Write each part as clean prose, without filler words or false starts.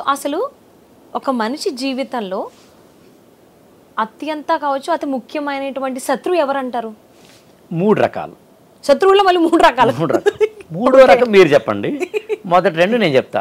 అసలు ఒక మనిషి జీవితంలో అత్యంత కావచ్చు అతి ముఖ్యమైనటువంటి శత్రువు ఎవరంటారు? 3 రకాలు శత్రువుల్లో మళ్ళీ 3 రకాలు. 3 రకాలు. 3వ రకం మీరు చెప్పండి, మొదటి 2 నేను చెప్తా.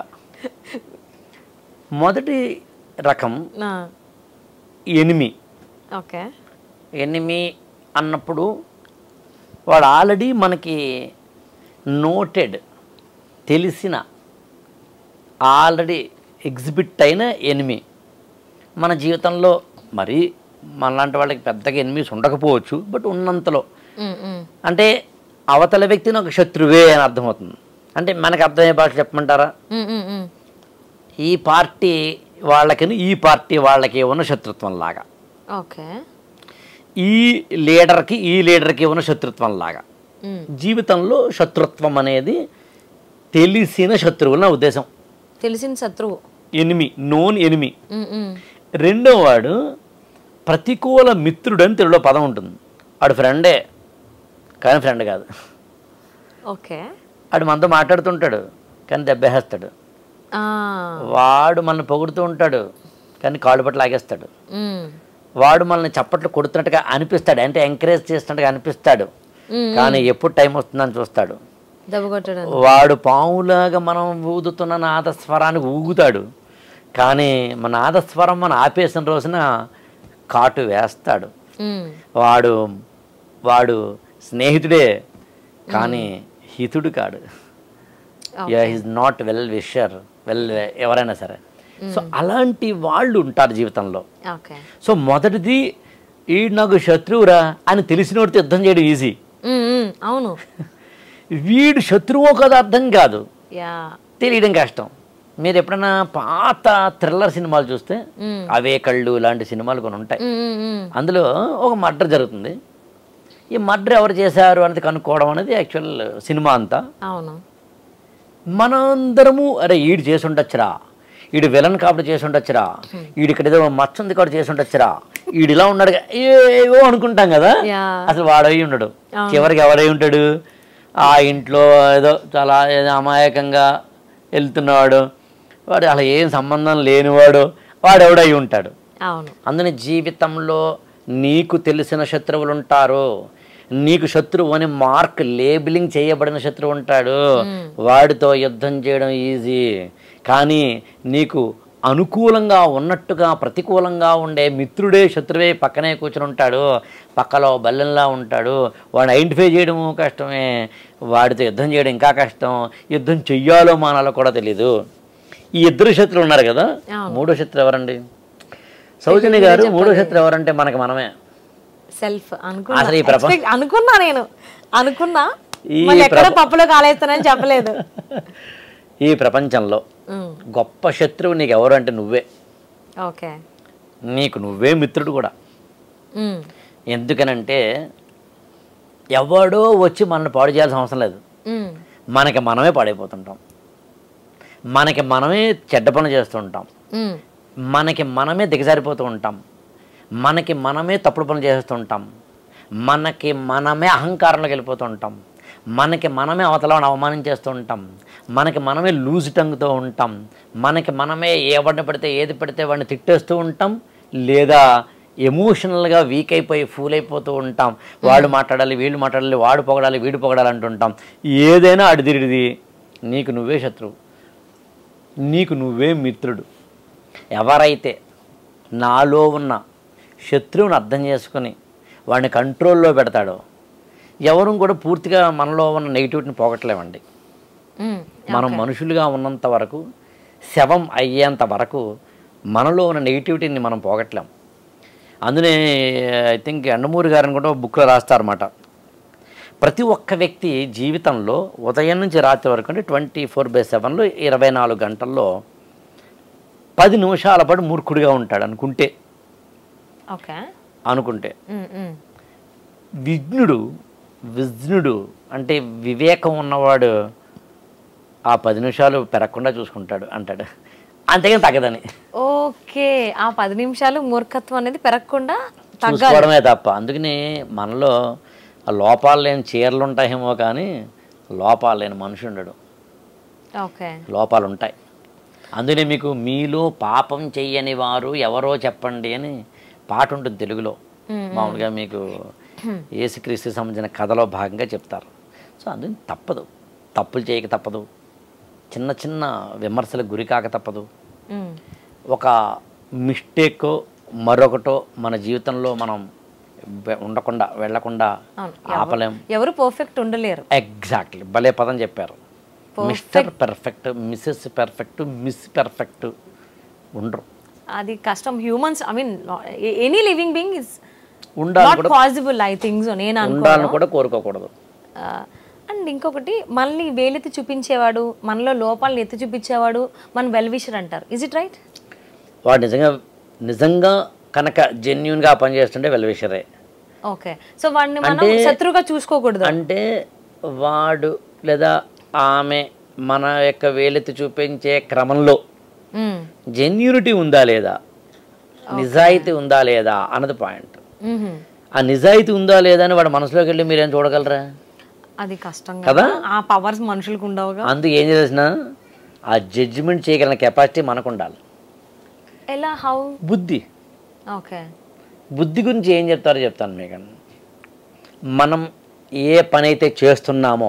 మొదటి రకం ఎనిమి. ఓకే. ఎనిమి అన్నప్పుడు వాడు ఆల్రెడీ మనకి నోటెడ్, తెలిసిన, ఆల్రెడీ ఎగ్జిబిట్ అయిన ఎనిమి. మన జీవితంలో మరి మనలాంటి వాళ్ళకి పెద్దగా ఎనిమిస్ ఉండకపోవచ్చు, బట్ ఉన్నంతలో అంటే అవతల వ్యక్తిని ఒక శత్రువే అని అర్థమవుతుంది. అంటే మనకు అర్థమయ్యే భాష చెప్పమంటారా? ఈ పార్టీ వాళ్ళకి ఈ పార్టీ వాళ్ళకి ఉన్న శత్రుత్వం లాగా, ఓకే, ఈ లీడర్కి ఉన్న శత్రుత్వం లాగా. జీవితంలో శత్రుత్వం అనేది తెలిసిన శత్రువులు నా ఉద్దేశం. తెలిసిన శత్రువు ఎనిమి, నోన్ ఎనిమి. రెండో వాడు ప్రతికూల మిత్రుడు అని తెలుగులో పదం ఉంటుంది. వాడు ఫ్రెండే కానీ ఫ్రెండ్ కాదు. ఓకే. వాడు మనతో మాట్లాడుతుంటాడు కానీ దెబ్బేస్తాడు. వాడు మనల్ని పొగుడుతూ ఉంటాడు కానీ కాళ్ళు పట్ల లాగేస్తాడు. వాడు మనల్ని చప్పట్లు కొడుతున్నట్టుగా అనిపిస్తాడు, అంటే ఎంకరేజ్ చేస్తున్నట్టుగా అనిపిస్తాడు, కానీ ఎప్పుడు టైం వస్తుందని చూస్తాడు. వాడు పాములాగా మనం ఊదుతున్న నాదస్వరాన్ని ఊగుతాడు, కానీ మన నాదస్వరం మనం ఆపేసిన రోజున కాటు వేస్తాడు. వాడు స్నేహితుడే కానీ హితుడు కాడు. ఈజ్ నాట్ వెల్ విషర్, ఎవరైనా సరే. సో అలాంటి వాళ్ళు ఉంటారు జీవితంలో. సో మొదటిది వీడు నాకు శత్రువురా అని తెలిసినోడితో యుద్ధం చేయడం ఈజీ. అవును. వీడు శత్రువో కదా అర్థం కాదు, తెలియడం కష్టం. మీరు ఎప్పుడైనా పాత థ్రిల్లర్ సినిమాలు చూస్తే, అవే కళ్ళు ఇలాంటి సినిమాలు కొన్ని ఉంటాయి. అందులో ఒక మర్డర్ జరుగుతుంది. ఈ మర్డర్ ఎవరు చేశారు అనేది కనుక్కోవడం అనేది యాక్చువల్ సినిమా అంతా. అవును. మనందరము అరే ఈడు చేసి ఉండొచ్చురా, ఈడు విలన్ కాబట్టి చేసి ఉండొచ్చురా, ఈడు ఇక్కడ ఏదో మచ్చ ఉంది కాబట్టి చేసి ఉండొచ్చురా, ఈడు ఇలా ఉన్నాడు ఏవో అనుకుంటాం కదా. అసలు వాడై ఉండడు. చివరికి ఎవడై ఉంటాడు? ఆ ఇంట్లో ఏదో చాలా అమాయకంగా వెళ్తున్నవాడు, వాడు అలా ఏం సంబంధం లేనివాడు, వాడెవడై ఉంటాడు. అందుని జీవితంలో నీకు తెలిసిన శత్రువులు ఉంటారు. నీకు శత్రువు అని మార్క్ లేబులింగ్ చేయబడిన శత్రువు ఉంటాడు. వాడితో యుద్ధం చేయడం ఈజీ. కానీ నీకు అనుకూలంగా ఉన్నట్టుగా ప్రతికూలంగా ఉండే మిత్రుడే శత్రువే పక్కనే కూర్చుని ఉంటాడు, పక్కలో బల్లెంలా ఉంటాడు. వాడిని ఐడెంటిఫై చేయడము కష్టమే, వాడితో యుద్ధం చేయడం ఇంకా కష్టం. యుద్ధం చెయ్యాలో మానాలో కూడా తెలీదు. ఈ 2 శత్రువులు ఉన్నారు కదా. 3వ శత్రువు ఎవరండి? సౌజన్య గారు 3వ శత్రువు ఎవరంటే మనకి మనమే. సెల్ఫ్. అసలు ఈ ప్రపంచం అనుకున్నా పప్పులో కాలేస్తానని చెప్పలేదు. ఈ ప్రపంచంలో గొప్ప శత్రువు నీకు ఎవరు అంటే నువ్వే. ఓకే. నీకు నువ్వే మిత్రుడు కూడా. ఎందుకనంటే ఎవడో వచ్చి మనల్ని పాడు చేయాల్సిన అవసరం లేదు. మనకి మనమే పాడైపోతుంటాం, మనకి మనమే చెడ్డ పనులు చేస్తూ ఉంటాం, మనకి మనమే దిగజారిపోతూ ఉంటాం, మనకి మనమే తప్పుడు పనులు చేస్తూ ఉంటాం, మనకి మనమే అహంకారంలోకి వెళ్ళిపోతూ ఉంటాం, మనకి మనమే అవతలని అవమానించేస్తూ ఉంటాం, మనకి మనమే లూజ్ టంగ్తో ఉంటాం, మనకి మనమే ఎవరిని పడితే ఏది పడితే వాడిని తిట్టేస్తూ ఉంటాం, లేదా ఎమోషనల్గా వీక్ అయిపోయి ఫూల్ అయిపోతూ ఉంటాం. వాడు మాట్లాడాలి, వీళ్ళు మాట్లాడాలి, వాడు పొగడాలి, వీడు పొగడాలి అంటుంటాం. ఏదైనా అడిదిరిది. నీకు నువ్వే శత్రువు, నీకు నువ్వే మిత్రుడు. ఎవరైతే నాలో ఉన్న శత్రువుని అర్థం చేసుకొని వాడిని కంట్రోల్లో పెడతాడో, ఎవరు కూడా పూర్తిగా మనలో ఉన్న నెగిటివిటీని పోగొట్టలేమండి. మనం మనుషులుగా ఉన్నంత వరకు, శవం అయ్యేంత వరకు మనలో ఉన్న నెగిటివిటీని మనం పోగొట్టలేం. అందునే ఐ థింక్ ఎండమూరి గారిని కూడా బుక్లో రాస్తారన్నమాట. ప్రతి ఒక్క వ్యక్తి జీవితంలో ఉదయం నుంచి రాత్రి వరకు అంటే 24/7లో 24 గంటల్లో 10 నిమిషాల పాటు మూర్ఖుడిగా ఉంటాడు అనుకుంటే. విజ్ఞుడు అంటే వివేకం ఉన్నవాడు ఆ 10 నిమిషాలు పెరగకుండా చూసుకుంటాడు అంటాడు, అంతేగాని తగ్గదని. ఓకే. ఆ 10 నిమిషాలు మూర్ఖత్వం అనేది పెరగకుండా చూసుకోవడమే తప్ప. అందుకని మనలో లోపాలు లేని చీరలు ఉంటాయేమో కానీ లోపాలు లేని మనిషి ఉండడు. లోపాలు ఉంటాయి. అందుకే మీకు మీలో పాపం చెయ్యని వారు ఎవరో చెప్పండి అని పాట ఉంటుంది తెలుగులో. మామూలుగా మీకు యేసుక్రీస్తు సంబంధించిన కథలో భాగంగా చెప్తారు. సో అందుకని తప్పదు, తప్పులు చేయక తప్పదు, చిన్న చిన్న విమర్శలకు గురి కాక తప్పదు. ఒక మిస్టేక్ మరొకటో మన జీవితంలో మనం ఉండకుండా వెళ్ళకుండా ఆపలేం. ఎవరు పర్ఫెక్ట్ ఉండలేరు. ఎగ్జాక్ట్లీ, భలే పదం చెప్పారు. Mister perfect, missus perfect, miss perfect ఉండరు. అది కష్టం. Humans, I mean any living being is ఉండాలని కూడా పాసిబుల్ ఐ థింక్ సో. నేను ఉండాలని కూడా కోరుకోకూడదు. అండ్ ఇంకొకటి, మనల్ని వేలెత్తి చూపించేవాడు, మనలో లోపాలను ఎత్తి చూపించేవాడు మన వెల్ విషర్ అంటారు. Is it right? వాడు నిజంగా కనుక జెన్యున్గా పనిచేస్తుంటే వెల్ విషరే. ఓకే. సో వాడిని మనం శత్రువుగా చూసుకోకూడదు. అంటే వాడు లేదా ఆమె మన యొక్క వేలెత్తి చూపించే క్రమంలో జెన్యూనిటీ ఉందా లేదా, నిజాయితీ ఉందా లేదా అన్నది పాయింట్. ఆ నిజాయితీ ఉందా లేదా అని వాడు మనసులోకి వెళ్ళి మీరేం చూడగలరా? అది కష్టం కదా. ఆ పవర్స్ మనుషులకు ఉండవుగా. అందుకు ఏం చేసినా ఆ జడ్జిమెంట్ చేయగలిగిన కెపాసిటీ మనకు ఉండాలి. ఎలా? హౌ? బుద్ధి. ఓకే. బుద్ధి గురించి ఏం చెప్తాను మీకు. మనం ఏ పని అయితే చేస్తున్నామో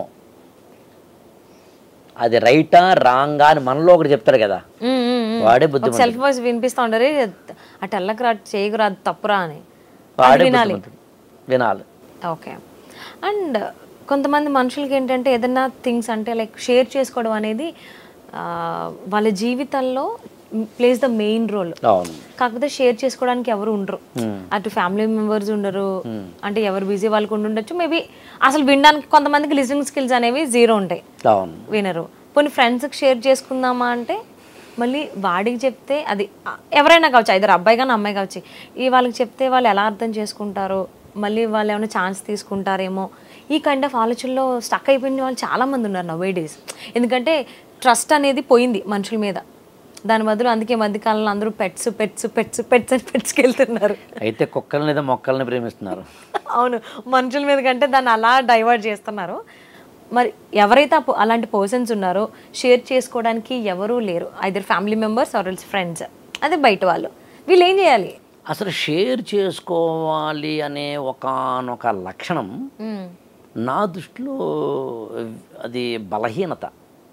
అది రైటా రాంగా అని మనలో ఒకటి చెప్తారు కదా, వాడే బుద్ధి. సెల్ఫ్ వాయిస్ వినిపిస్తూ ఉంటారు, అటు వెళ్ళకరా, చేయకురా, అది తప్పురా అని. వాడే వినాలి. ఓకే. అండ్ కొంతమంది మనుషులకి ఏంటంటే ఏదైనా థింగ్స్ అంటే లైక్ షేర్ చేసుకోవడం అనేది వాళ్ళ జీవితంలో ప్లేస్ ద మెయిన్ రోల్. కాకపోతే షేర్ చేసుకోవడానికి ఎవరు ఉండరు. అటు ఫ్యామిలీ మెంబర్స్ ఉండరు, అంటే ఎవరు బిజీ వాళ్ళకు ఉండొచ్చు. మేబీ అసలు వినడానికి కొంతమందికి లిజనింగ్ స్కిల్స్ అనేవి జీరో ఉంటాయి, వినరు. కొన్ని ఫ్రెండ్స్కి షేర్ చేసుకుందామా అంటే మళ్ళీ వాడికి చెప్తే, అది ఎవరైనా కావచ్చు, ఐదరు అబ్బాయి కానీ అమ్మాయి కావచ్చు, వాళ్ళకి చెప్తే వాళ్ళు ఎలా అర్థం చేసుకుంటారో, మళ్ళీ వాళ్ళు ఏమైనా ఛాన్స్ తీసుకుంటారేమో, ఈ కైండ్ ఆఫ్ ఆలోచనలో స్టక్ అయిపోయిన వాళ్ళు చాలామంది ఉన్నారు నవ్ డేస్. ఎందుకంటే ట్రస్ట్ అనేది పోయింది మనుషుల మీద. దాని బదులు అందుకే మధ్యకాలంలో అందరూ పెట్స్ పెట్స్ పెట్స్ పెట్స్ అని పెట్స్కి వెళ్తున్నారు. అయితే కుక్కల మీద మొక్కల్ని ప్రేమిస్తున్నారు. అవును, మనుషుల మీద కంటే దాన్ని అలా డైవర్ట్ చేస్తున్నారు. మరి ఎవరైతే అలాంటి పర్సన్స్ ఉన్నారో షేర్ చేసుకోవడానికి ఎవరూ లేరు, either family members or else friends, అదే బయట వాళ్ళు, వీళ్ళు ఏం చేయాలి? అసలు షేర్ చేసుకోవాలి అనే ఒకానొక లక్షణం నా దృష్టిలో అది బలహీనత,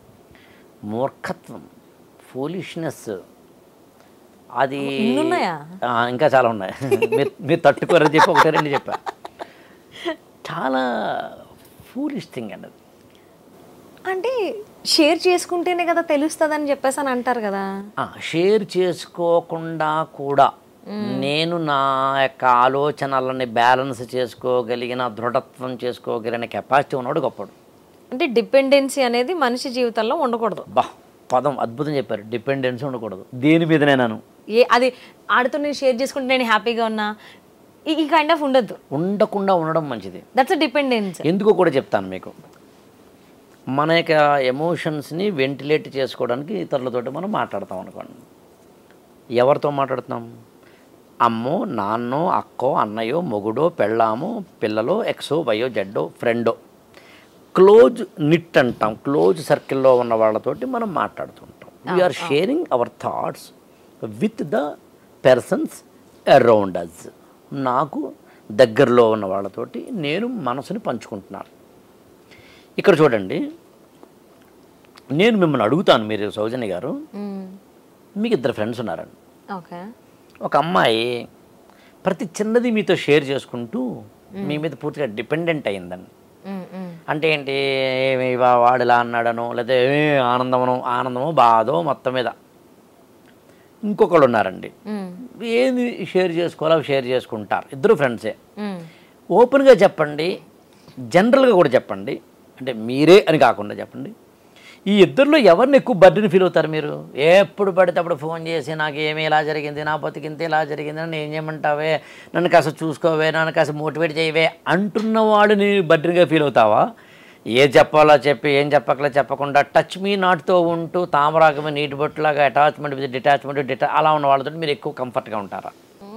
మూర్ఖత్వం, ఫూలిష్నెస్. అది ఇంకా చాలా ఉన్నాయి. మీరు తట్టుకోరని చెప్పి ఒకటే రెండు చెప్పా. చాలా ఫూలిష్ థింగ్ అండి. అంటే షేర్ చేసుకుంటేనే కదా తెలుస్తుంది అని చెప్పేసి అని అంటారు కదా. షేర్ చేసుకోకుండా కూడా నేను నా యొక్క ఆలోచనలని బ్యాలెన్స్ చేసుకోగలిగిన, దృఢత్వం చేసుకోగలిగిన కెపాసిటీ ఉన్నాడు గొప్పడు. అంటే డిపెండెన్సీ అనేది మనిషి జీవితంలో ఉండకూడదు. పదం అద్భుతం చెప్పారు. డిపెండెన్సీ ఉండకూడదు దేని మీదనే. నేను అది ఆడితో నేను షేర్ చేసుకుంటే నేను హ్యాపీగా ఉన్నా, ఈ కైండ్ ఆఫ్ ఉండద్దు. ఉండకుండా ఉండడం మంచిది. That's dependency. ఎందుకో కూడా చెప్తాను మీకు. మన యొక్క ఎమోషన్స్ని వెంటిలేట్ చేసుకోవడానికి ఇతరులతోటి మనం మాట్లాడతాం అనుకోండి. ఎవరితో మాట్లాడుతున్నాం? అమ్మో, నాన్నో, అక్కో, అన్నయ్యో, మొగుడో, పెళ్ళామో, పిల్లలో, ఎక్సో, వయో, జడ్డో, ఫ్రెండో, క్లోజ్ నిట్ అంటాం. క్లోజ్ సర్కిల్లో ఉన్న వాళ్ళతోటి మనం మాట్లాడుతుంటాం. We are sharing our thoughts with the persons around us. నాకు దగ్గరలో ఉన్న వాళ్ళతోటి నేను మనసుని పంచుకుంటున్నాను. ఇక్కడ చూడండి, నేను మిమ్మల్ని అడుగుతాను, మీరు సౌజన్య గారు, మీకు ఇద్దరు ఫ్రెండ్స్ ఉన్నారండి. ఓకే. ఒక అమ్మాయి ప్రతి చిన్నది మీతో షేర్ చేసుకుంటూ మీ మీద పూర్తిగా డిపెండెంట్ అయిందండి. అంటే ఏంటి, వాడు ఇలా అన్నాడనో, లేదా ఆనందమో బాధో మొత్తం మీద. ఇంకొకళ్ళు ఉన్నారండి, ఏది షేర్ చేసుకోవాలో అవి షేర్ చేసుకుంటారు. ఇద్దరు ఫ్రెండ్సే. ఓపెన్గా చెప్పండి, జనరల్గా కూడా చెప్పండి, అంటే మీరే అని కాకుండా చెప్పండి. ఈ ఇద్దరిలో ఎవరిని ఎక్కువ బర్డెన్ ఫీల్ అవుతారు మీరు? ఎప్పుడు పడితే అప్పుడు ఫోన్ చేసి నాకు ఏమి ఇలా జరిగింది, నా బతికింతే ఇలా జరిగింది, నన్ను ఏం చేయమంటావే, నన్ను కాస్త చూసుకోవే, నన్ను కాస్త మోటివేట్ చేయవే అంటున్న వాడిని బర్డెన్గా ఫీల్ అవుతావా? ఏ చెప్పాలో చెప్పి ఏం చెప్పకలే చెప్పకుండా టచ్ మీ నాట్తో ఉంటూ తామరాగమే నీటి బొట్టులాగా అటాచ్మెంట్ విత్ డిటాచ్మెంట్ అలా ఉన్న వాళ్ళతో మీరు ఎక్కువ కంఫర్ట్గా ఉంటారా?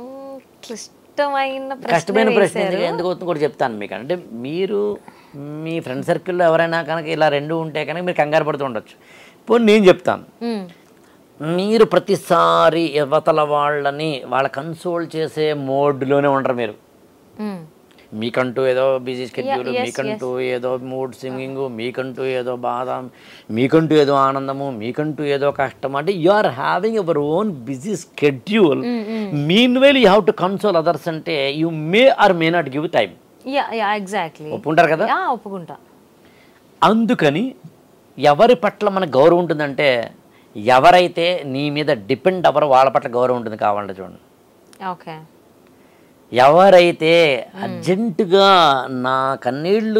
కష్టమైన ప్రశ్న. ఎందుకు అవుతుంది కూడా చెప్తాను మీకు. అంటే మీరు మీ ఫ్రెండ్ సర్కిల్లో ఎవరైనా కనుక ఇలా రెండు ఉంటే కనుక మీరు కంగారు పడుతూ ఉండొచ్చు. ఇప్పుడు నేను చెప్తాను, మీరు ప్రతిసారి యువతల వాళ్ళని వాళ్ళ కన్సోల్ చేసే మోడ్లోనే ఉండరు మీరు. మీకంటూ ఏదో బిజీ స్కెడ్యూల్, మీకంటూ ఏదో మూడ్ సింగింగ్, మీకంటూ ఏదో బాధ, మీకంటూ ఏదో ఆనందము, మీకంటూ ఏదో కష్టం. అంటే you are having your own busy schedule. Mean while you have to console others. అంటే you may or may not give time. Exactly. ఒప్పుకుంటారు కదా? ఒప్పుకుంటా. అందుకని ఎవరి పట్ల మనకు గౌరవం ఉంటుందంటే, ఎవరైతే నీ మీద డిపెండ్ అవ్వరో వాళ్ళ పట్ల గౌరవం ఉంటుంది. కావాలంటే చూడండి, ఓకే, ఎవరైతే అర్జెంటుగా నా కన్నీళ్ళు